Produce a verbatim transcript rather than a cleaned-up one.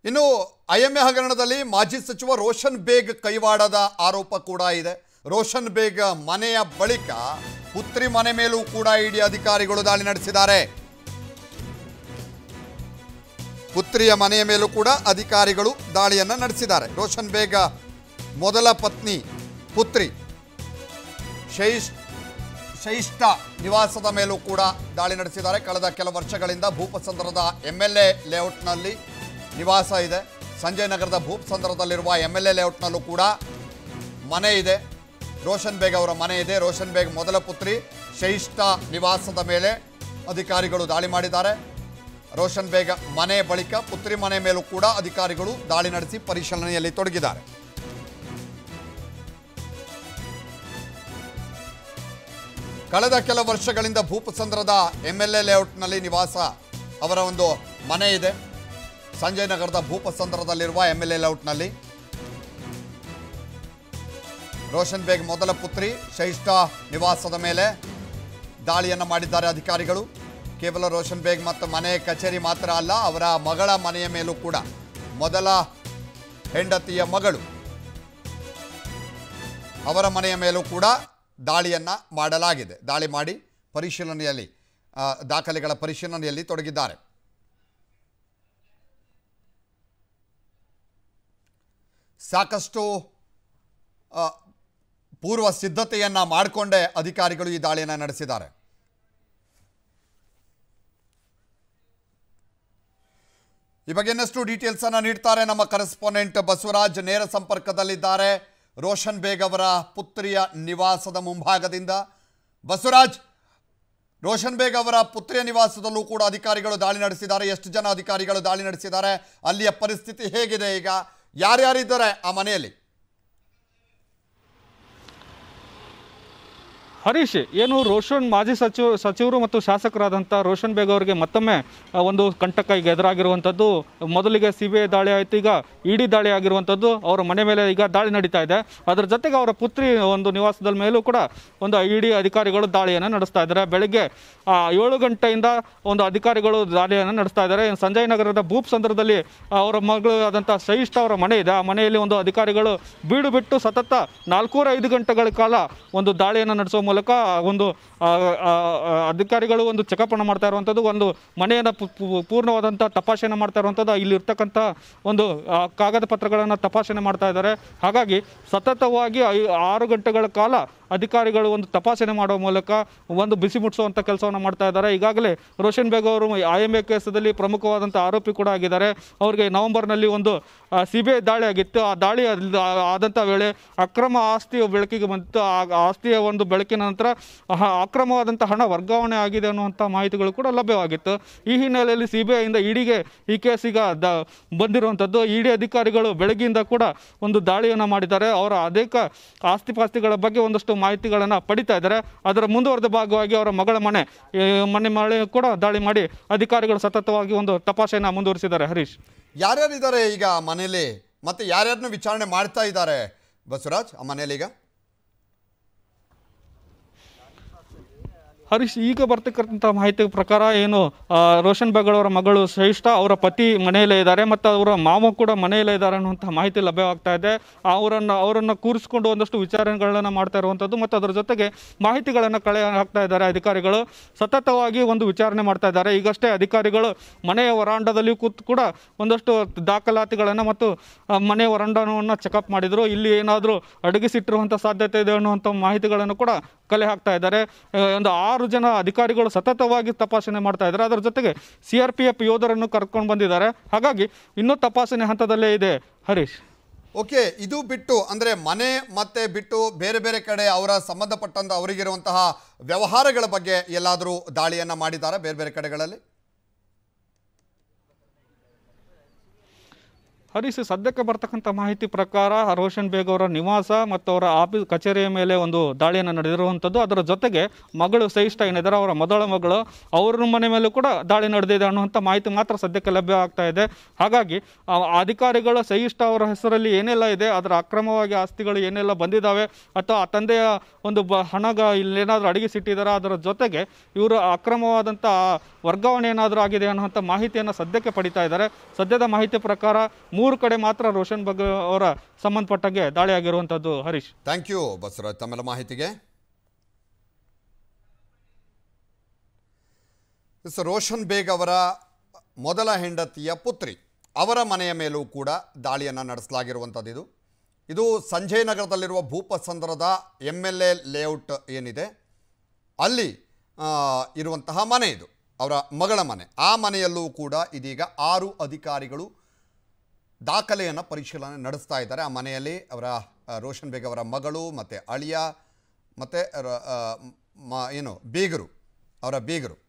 ಇನ್ನು I M A ಹಗರಣದಲ್ಲಿ ಮಾಜಿ ಸಚಿವ ರೋಷನ್ ಬೇಗ್ ಕೈವಾಡದ ಆರೋಪ ಕೂಡ ಇದೆ. ರೋಷನ್ ಬೇಗ್ ಮನೆಯ ಬಳಿಕ ಪುತ್ರಿ ಮನೆ ಮೇಲೂ ಕೂಡ ಇಡಿ ಅಧಿಕಾರಿಗಳು ದಾಳಿ ನಡೆಸಿದ್ದಾರೆ. ಪುತ್ರಿಯ ಮನೆಯ ಮೇಲೂ ಕೂಡ ಅಧಿಕಾರಿಗಳು ದಾಳಿಯನ್ನು ನಡೆಸಿದ್ದಾರೆ. ರೋಷನ್ ಬೇಗ್ ಮೊದಲ ಪತ್ನಿ ಪುತ್ರಿ ಶೈಶ್ ಶೈಷ್ಟ ನಿವಾಸದ ಮೇಲೂ ಕೂಡ ದಾಳಿ ನಡೆಸಿದ್ದಾರೆ. ಕಳೆದ ಕೆಲ ವರ್ಷಗಳಿಂದ ಭೂಪಸಂದ್ರದ ಎಂ ಎಲ್ ಎ ಲೇಔಟ್ನಲ್ಲಿ ನಿವಾಸ ಇದೆ. ಸಂಜಯ್ ನಗರದ ಭೂಪಸಂದ್ರದಲ್ಲಿರುವ ಎಂ ಎಲ್ ಎ ಲೇಔಟ್ನಲ್ಲೂ ಕೂಡ ಮನೆ ಇದೆ. ರೋಷನ್ ಬೇಗ್ ಅವರ ಮನೆ ಇದೆ. ರೋಷನ್ ಬೇಗ್ ಮೊದಲ ಪುತ್ರಿ ಶೈಷ್ಟ ನಿವಾಸದ ಮೇಲೆ ಅಧಿಕಾರಿಗಳು ದಾಳಿ ಮಾಡಿದ್ದಾರೆ. ರೋಷನ್ ಬೇಗ್ ಮನೆ ಬಳಿಕ ಪುತ್ರಿ ಮನೆ ಮೇಲೂ ಕೂಡ ಅಧಿಕಾರಿಗಳು ದಾಳಿ ನಡೆಸಿ ಪರಿಶೀಲನೆಯಲ್ಲಿ ತೊಡಗಿದ್ದಾರೆ. ಕಳೆದ ಕೆಲ ವರ್ಷಗಳಿಂದ ಭೂಪಸಂದ್ರದ ಎಂ ಎಲ್ ಎ ಲೇಔಟ್ನಲ್ಲಿ ನಿವಾಸ ಅವರ ಒಂದು ಮನೆ ಇದೆ. ಸಂಜಯ್ ನಗರದ ಭೂಪಸಂದ್ರದಲ್ಲಿರುವ ಎಂ ಎಲ್ ಎ ಲೇಔಟ್ನಲ್ಲಿ ರೋಷನ್ ಬೇಗ್ ಮೊದಲ ಪುತ್ರಿ ಶೈಷ್ಟ ನಿವಾಸದ ಮೇಲೆ ದಾಳಿಯನ್ನು ಮಾಡಿದ್ದಾರೆ ಅಧಿಕಾರಿಗಳು. ಕೇವಲ ರೋಷನ್ ಬೇಗ್ ಮತ್ತು ಮನೆ ಕಚೇರಿ ಮಾತ್ರ ಅಲ್ಲ, ಅವರ ಮಗಳ ಮನೆಯ ಮೇಲೂ ಕೂಡ ಮೊದಲ ಹೆಂಡತಿಯ ಮಗಳು ಅವರ ಮನೆಯ ಮೇಲೂ ಕೂಡ ದಾಳಿಯನ್ನು ಮಾಡಲಾಗಿದೆ. ದಾಳಿ ಮಾಡಿ ಪರಿಶೀಲನೆಯಲ್ಲಿ ದಾಖಲೆಗಳ ಪರಿಶೀಲನೆಯಲ್ಲಿ ತೊಡಗಿದ್ದಾರೆ. ಸಾಕಷ್ಟು ಪೂರ್ವ ಸಿದ್ಧತೆಯನ್ನು ಮಾಡಿಕೊಂಡೇ ಅಧಿಕಾರಿಗಳು ಈ ದಾಳಿಯನ್ನು ನಡೆಸಿದ್ದಾರೆ. ಈ ಬಗ್ಗೆ ಇನ್ನಷ್ಟು ಡೀಟೇಲ್ಸ್ ಅನ್ನು ನೀಡ್ತಾರೆ ನಮ್ಮ ಕರೆಸ್ಪಾಂಡೆಂಟ್ ಬಸವರಾಜ್. ನೇರ ಸಂಪರ್ಕದಲ್ಲಿದ್ದಾರೆ ರೋಷನ್ ಬೇಗ್ ಅವರ ಪುತ್ರಿಯ ನಿವಾಸದ ಮುಂಭಾಗದಿಂದ. ಬಸವರಾಜ್, ರೋಷನ್ ಬೇಗ್ ಅವರ ಪುತ್ರಿಯ ನಿವಾಸದಲ್ಲೂ ಕೂಡ ಅಧಿಕಾರಿಗಳು ದಾಳಿ ನಡೆಸಿದ್ದಾರೆ. ಎಷ್ಟು ಜನ ಅಧಿಕಾರಿಗಳು ದಾಳಿ ನಡೆಸಿದ್ದಾರೆ? ಅಲ್ಲಿಯ ಪರಿಸ್ಥಿತಿ ಹೇಗಿದೆ? ಈಗ ಯಾರ್ಯಾರಿದ್ದಾರೆ ಆ ಮನೆಯಲ್ಲಿ? ಹರೀಶ್, ಏನು ರೋಷನ್ ಮಾಜಿ ಸಚಿವ ಸಚಿವರು ಮತ್ತು ಶಾಸಕರಾದಂಥ ರೋಷನ್ ಬೇಗ್ ಅವರಿಗೆ ಮತ್ತೊಮ್ಮೆ ಒಂದು ಕಂಟಕ ಈಗ ಎದುರಾಗಿರುವಂಥದ್ದು. ಮೊದಲಿಗೆ ಸಿ ಬಿ ಐ ದಾಳಿ ಆಯಿತು, ಈಗ ಇ ಡಿ ದಾಳಿ ಆಗಿರುವಂಥದ್ದು. ಅವರ ಮನೆ ಮೇಲೆ ಈಗ ದಾಳಿ ನಡೀತಾ ಇದೆ. ಅದರ ಜೊತೆಗೆ ಅವರ ಪುತ್ರಿ ಒಂದು ನಿವಾಸದ ಮೇಲೂ ಕೂಡ ಒಂದು ಇ ಡಿ ಅಧಿಕಾರಿಗಳು ದಾಳಿಯನ್ನು ನಡೆಸ್ತಾ ಇದ್ದಾರೆ. ಬೆಳಗ್ಗೆ ಏಳು ಗಂಟೆಯಿಂದ ಒಂದು ಅಧಿಕಾರಿಗಳು ದಾಳಿಯನ್ನು ನಡೆಸ್ತಾ ಇದ್ದಾರೆ. ಸಂಜಯ್ ನಗರದ ಭೂಪಸಂದ್ರದಲ್ಲಿ ಅವರ ಮಗಳು ಆದಂಥ ಶೈಷ್ಟ ಅವರ ಮನೆ ಇದೆ. ಆ ಮನೆಯಲ್ಲಿ ಒಂದು ಅಧಿಕಾರಿಗಳು ಬೀಡು ಬಿಟ್ಟು ಸತತ ನಾಲ್ಕೂರ ಐದು ಗಂಟೆಗಳ ಕಾಲ ಒಂದು ದಾಳಿಯನ್ನು ನಡೆಸುವ ಮೂಲಕ ಒಂದು ಅಧಿಕಾರಿಗಳು ಒಂದು ಚೆಕಪ್ ಮಾಡ್ತಾ ಇರುವಂಥದ್ದು, ಒಂದು ಮನೆಯನ್ನು ಪೂರ್ಣವಾದಂಥ ತಪಾಸಣೆ ಮಾಡ್ತಾ ಇರುವಂಥದ್ದು. ಇಲ್ಲಿ ಇರ್ತಕ್ಕಂಥ ಒಂದು ಕಾಗದ ಪತ್ರಗಳನ್ನು ತಪಾಸಣೆ ಮಾಡ್ತಾ ಇದ್ದಾರೆ. ಹಾಗಾಗಿ ಸತತವಾಗಿ ಆರು ಗಂಟೆಗಳ ಕಾಲ ಅಧಿಕಾರಿಗಳು ಒಂದು ತಪಾಸಣೆ ಮಾಡುವ ಮೂಲಕ ಒಂದು ಬಿಸಿ ಮುಟ್ಟಿಸುವಂಥ ಕೆಲಸವನ್ನು ಮಾಡ್ತಾ ಇದ್ದಾರೆ. ಈಗಾಗಲೇ ರೋಷನ್ ಬೇಗ್ ಅವರು ಐ ಎಂ ಎ ಕೇಸದಲ್ಲಿ ಪ್ರಮುಖವಾದಂಥ ಆರೋಪಿ ಕೂಡ ಆಗಿದ್ದಾರೆ. ಅವರಿಗೆ ನವೆಂಬರ್ನಲ್ಲಿ ಒಂದು ಸಿ ಬಿ ಐ ದಾಳಿ ಆಗಿತ್ತು. ಆ ದಾಳಿ ಆದಂಥ ವೇಳೆ ಅಕ್ರಮ ಆಸ್ತಿಯ ಬೆಳಕಿಗೆ ಬಂತು. ಆ ಆಸ್ತಿಯ ಒಂದು ಬೆಳಕಿನ ನಂತರ ಅಕ್ರಮವಾದಂಥ ಹಣ ವರ್ಗಾವಣೆ ಆಗಿದೆ ಅನ್ನುವಂಥ ಮಾಹಿತಿಗಳು ಕೂಡ ಲಭ್ಯವಾಗಿತ್ತು. ಈ ಹಿನ್ನೆಲೆಯಲ್ಲಿ ಸಿ ಬಿ ಐಯಿಂದ ಇಡಿಗೆ ಈ ಕೇಸಿಗ ದ ಬಂದಿರುವಂಥದ್ದು. ಇ ಡಿ ಅಧಿಕಾರಿಗಳು ಬೆಳಗ್ಗೆಯಿಂದ ಕೂಡ ಒಂದು ದಾಳಿಯನ್ನು ಮಾಡಿದ್ದಾರೆ. ಅವರ ಅನೇಕ ಆಸ್ತಿ ಪಾಸ್ತಿಗಳ ಬಗ್ಗೆ ಒಂದಷ್ಟು ಮಾಹಿತಿಗಳನ್ನು ಪಡಿತಾ ಇದ್ದಾರೆ. ಅದರ ಮುಂದುವರೆದ ಭಾಗವಾಗಿ ಅವರ ಮಗಳ ಮನೆ ಮನೆ ಮಳೆ ಕೂಡ ದಾಳಿ ಮಾಡಿ ಅಧಿಕಾರಿಗಳು ಸತತವಾಗಿ ಒಂದು ತಪಾಸಣೆಯನ್ನು ಮುಂದುವರಿಸಿದ್ದಾರೆ. ಹರೀಶ್, ಯಾರ್ಯಾರಿದ್ದಾರೆ ಈಗ ಮನೆಯಲ್ಲಿ ಮತ್ತೆ ಯಾರ್ಯಾರನ್ನು ವಿಚಾರಣೆ ಮಾಡ್ತಾ ಇದ್ದಾರೆ ಬಸವರಾಜ್ ಆ ಮನೆಯಲ್ಲಿ? ಈಗ ಹರೀಶ್, ಈಗ ಬರ್ತಕ್ಕಂಥ ಮಾಹಿತಿ ಪ್ರಕಾರ ಏನು ರೋಷನ್ ಬೇಗ್ ಅವರ ಮಗಳು ಶ್ರೇಷ್ಠ ಅವರ ಪತಿ ಮನೆಯಲ್ಲೇ ಇದ್ದಾರೆ ಮತ್ತು ಅವರ ಮಾವ ಕೂಡ ಮನೆಯಲ್ಲೇ ಇದ್ದಾರೆ ಅನ್ನುವಂಥ ಮಾಹಿತಿ ಲಭ್ಯವಾಗ್ತಾ ಇದೆ. ಅವರನ್ನು ಅವರನ್ನು ಕೂರಿಸಿಕೊಂಡು ಒಂದಷ್ಟು ವಿಚಾರಣೆಗಳನ್ನು ಮಾಡ್ತಾ ಇರುವಂಥದ್ದು ಮತ್ತು ಅದರ ಜೊತೆಗೆ ಮಾಹಿತಿಗಳನ್ನು ಕಳೆ ಹಾಕ್ತಾ ಇದ್ದಾರೆ ಅಧಿಕಾರಿಗಳು. ಸತತವಾಗಿ ಒಂದು ವಿಚಾರಣೆ ಮಾಡ್ತಾ ಇದ್ದಾರೆ. ಈಗಷ್ಟೇ ಅಧಿಕಾರಿಗಳು ಮನೆಯ ವರಾಂಡದಲ್ಲಿ ಕೂತು ಕೂಡ ಒಂದಷ್ಟು ದಾಖಲಾತಿಗಳನ್ನು ಮತ್ತು ಮನೆಯ ವರಾಂಡವನ್ನು ಚೆಕಪ್ ಮಾಡಿದರು. ಇಲ್ಲಿ ಏನಾದರೂ ಅಡಗಿಸಿಟ್ಟಿರುವಂಥ ಸಾಧ್ಯತೆ ಇದೆ ಅನ್ನುವಂಥ ಮಾಹಿತಿಗಳನ್ನು ಕೂಡ ಕಲೆ ಹಾಕ್ತಾ ಇದ್ದಾರೆ. ಒಂದು ಆರು ಜನ ಅಧಿಕಾರಿಗಳು ಸತತವಾಗಿ ತಪಾಸಣೆ ಮಾಡ್ತಾ ಇದ್ದಾರೆ. ಅದರ ಜೊತೆಗೆ ಸಿ ಆರ್ ಪಿ ಎಫ್ ಯೋಧರನ್ನು ಕರ್ಕೊಂಡು ಬಂದಿದ್ದಾರೆ. ಹಾಗಾಗಿ ಇನ್ನೂ ತಪಾಸಣೆ ಹಂತದಲ್ಲೇ ಇದೆ. ಹರೀಶ್, ಓಕೆ, ಇದು ಬಿಟ್ಟು ಅಂದರೆ ಮನೆ ಮತ್ತೆ ಬಿಟ್ಟು ಬೇರೆ ಬೇರೆ ಕಡೆ ಅವರ ಸಂಬಂಧಪಟ್ಟಂತ ಅವರಿಗಿರುವಂತಹ ವ್ಯವಹಾರಗಳ ಬಗ್ಗೆ ಎಲ್ಲಾದರೂ ದಾಳಿಯನ್ನು ಮಾಡಿದ್ದಾರೆ ಬೇರೆ ಬೇರೆ ಕಡೆಗಳಲ್ಲಿ? ಹರೀಶ್, ಸದ್ಯಕ್ಕೆ ಬರ್ತಕ್ಕಂಥ ಮಾಹಿತಿ ಪ್ರಕಾರ ರೋಷನ್ ಬೇಗ್ ಅವರ ನಿವಾಸ ಮತ್ತು ಅವರ ಆಫೀಸ್ ಕಚೇರಿಯ ಮೇಲೆ ಒಂದು ದಾಳಿಯನ್ನು ನಡೆದಿರುವಂಥದ್ದು. ಅದರ ಜೊತೆಗೆ ಮಗಳು ಸಹಿಷ್ಠ ಏನಿದ್ದಾರೆ, ಅವರ ಮೊದಲ ಮಗಳು, ಅವ್ರ ಮನೆ ಮೇಲೂ ಕೂಡ ದಾಳಿ ನಡೆದಿದೆ ಅನ್ನುವಂಥ ಮಾಹಿತಿ ಮಾತ್ರ ಸದ್ಯಕ್ಕೆ ಲಭ್ಯ ಆಗ್ತಾ ಇದೆ. ಹಾಗಾಗಿ ಅಧಿಕಾರಿಗಳ ಸಹಿಷ್ಠ ಅವರ ಹೆಸರಲ್ಲಿ ಏನೆಲ್ಲ ಇದೆ, ಅದರ ಅಕ್ರಮವಾಗಿ ಆಸ್ತಿಗಳು ಏನೆಲ್ಲ ಬಂದಿದ್ದಾವೆ, ಅಥವಾ ಆ ತಂದೆಯ ಒಂದು ಬ ಹಣಗ ಇಲ್ಲೇನಾದರೂ ಅಡಗಿಸಿಟ್ಟಿದ್ದಾರೆ, ಅದರ ಜೊತೆಗೆ ಇವರು ಅಕ್ರಮವಾದಂಥ ವರ್ಗಾವಣೆ ಏನಾದರೂ ಆಗಿದೆ ಅನ್ನುವಂಥ ಮಾಹಿತಿಯನ್ನು ಸದ್ಯಕ್ಕೆ ಪಡಿತಾ ಇದ್ದಾರೆ. ಸದ್ಯದ ಮಾಹಿತಿ ಪ್ರಕಾರ ಮೂರು ಕಡೆ ಮಾತ್ರ ರೋಷನ್ ಬೇಗ್ ಅವರ ಸಂಬಂಧಪಟ್ಟಾಗೆ ದಾಳಿ ಆಗಿರುವಂಥದ್ದು. ಹರೀಶ್, ಥ್ಯಾಂಕ್ ಯು ಬಸವರಾಜ್ ತಮ್ಮೆಲ್ಲ ಮಾಹಿತಿಗೆ. ರೋಷನ್ ಬೇಗ್ ಅವರ ಮೊದಲ ಹೆಂಡತಿಯ ಪುತ್ರಿ ಅವರ ಮನೆಯ ಮೇಲೂ ಕೂಡ ದಾಳಿಯನ್ನು ನಡೆಸಲಾಗಿರುವಂಥದ್ದು. ಇದು ಇದು ಸಂಜಯ್ ನಗರದಲ್ಲಿರುವ ಭೂಪಸಂದ್ರದ ಎಮ್ ಎಲ್ ಎ ಲೇಔಟ್ ಏನಿದೆ ಅಲ್ಲಿ ಇರುವಂತಹ ಮನೆ ಇದು, ಅವರ ಮಗಳ ಮನೆ. ಆ ಮನೆಯಲ್ಲೂ ಕೂಡ ಇದೀಗ ಆರು ಅಧಿಕಾರಿಗಳು ದಾಖಲೆಯನ್ನು ಪರಿಶೀಲನೆ ನಡೆಸ್ತಾ ಇದ್ದಾರೆ. ಆ ಮನೆಯಲ್ಲಿ ಅವರ ರೋಷನ್ ಬೇಗ್ ಅವರ ಮಗಳು ಮತ್ತು ಅಳಿಯ ಮತ್ತು ಏನು ಬೀಗರು, ಅವರ ಬೀಗರು